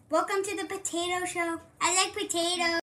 Welcome to the potato show. I like potatoes.